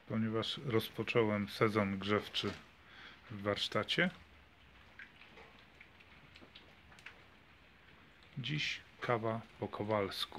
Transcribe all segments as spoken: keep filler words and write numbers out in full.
ponieważ rozpocząłem sezon grzewczy w warsztacie. Dziś kawa po kowalsku.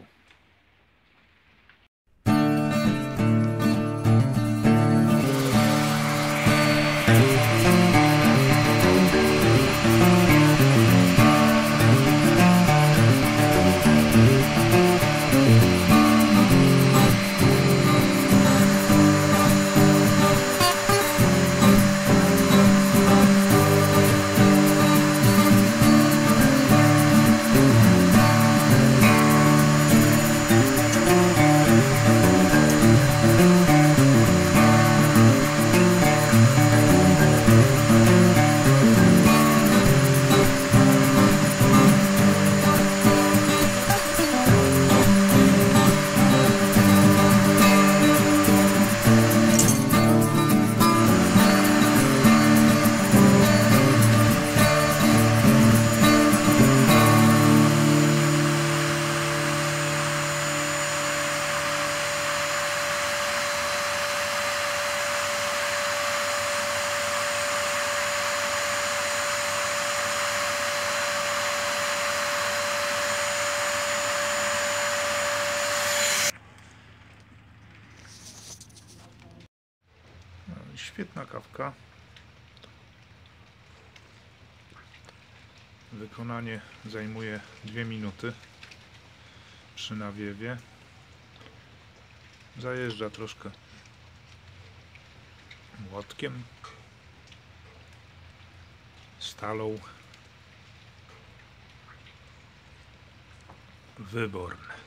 Świetna kawka. Wykonanie zajmuje dwie minuty przy nawiewie. Zajeżdża troszkę młotkiem, stalą. Wyborne.